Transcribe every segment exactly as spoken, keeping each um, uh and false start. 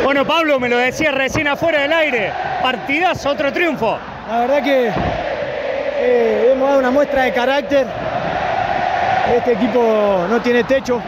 Bueno, Pablo, me lo decía recién afuera del aire. Partidazo, otro triunfo. La verdad que eh, hemos dado una muestra de carácter. Este equipo no tiene techo.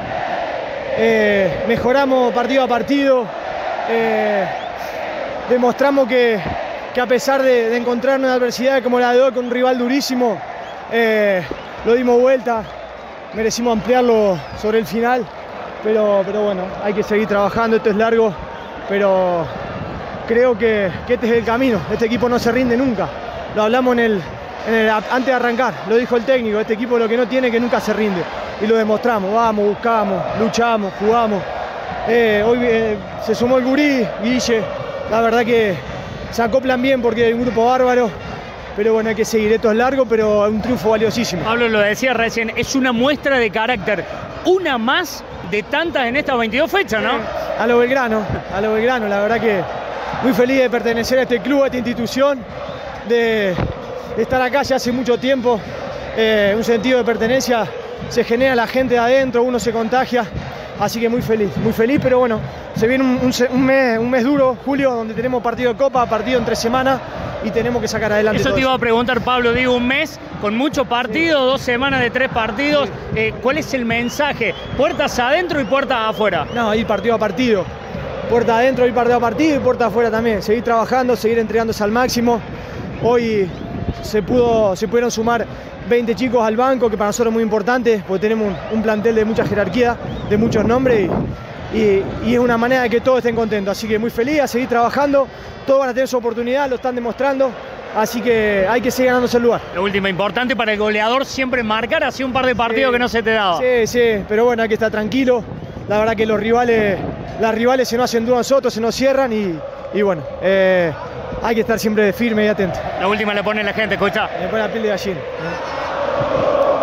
Eh, mejoramos partido a partido. Eh, demostramos que, que a pesar de, de encontrar una adversidad como la de hoy con un rival durísimo, eh, lo dimos vuelta. Merecimos ampliarlo sobre el final. Pero, pero bueno, hay que seguir trabajando. Esto es largo. Pero creo que, que este es el camino. Este equipo no se rinde nunca. Lo hablamos en el, en el, antes de arrancar, lo dijo el técnico. Este equipo lo que no tiene es que nunca se rinde. Y lo demostramos. Vamos, buscamos, luchamos, jugamos. Eh, hoy eh, se sumó el gurí, Guille. La verdad que se acoplan bien porque hay un grupo bárbaro. Pero bueno, hay que seguir. Esto es largo, pero es un triunfo valiosísimo. Pablo lo decía recién, es una muestra de carácter. Una más de tantas en estas veintidós fechas, ¿no? Eh, a lo Belgrano, a lo Belgrano. La verdad que muy feliz de pertenecer a este club, a esta institución, de, de estar acá ya hace mucho tiempo. Eh, un sentido de pertenencia se genera la gente de adentro, uno se contagia. Así que muy feliz, muy feliz, pero bueno, se viene un, un, un, mes, un mes duro, julio, donde tenemos partido de Copa, partido en tres semanas y tenemos que sacar adelante. Eso todo te iba eso. a preguntar, Pablo, digo, un mes con mucho partido, sí. Dos semanas de tres partidos. Sí. Eh, ¿Cuál es el mensaje? ¿Puertas adentro y puertas afuera? No, ir partido a partido. Puerta adentro, ir partido a partido y puerta afuera también. Seguir trabajando, seguir entregándose al máximo. Hoy se, pudo, se pudieron sumar veinte chicos al banco, que para nosotros es muy importante, porque tenemos un, un plantel de mucha jerarquía, de muchos nombres, y, y, y es una manera de que todos estén contentos. Así que muy feliz, a seguir trabajando, todos van a tener su oportunidad, lo están demostrando, así que hay que seguir ganándose el lugar. Lo último, importante para el goleador siempre marcar, así un par de partidos sí, que no se te daba. Sí, sí, pero bueno, hay que estar tranquilo. La verdad que los rivales, las rivales se nos hacen dudas a nosotros, se nos cierran y, y bueno, eh, hay que estar siempre firme y atento. La última le pone la gente, escucha. Me pone la piel de gallina.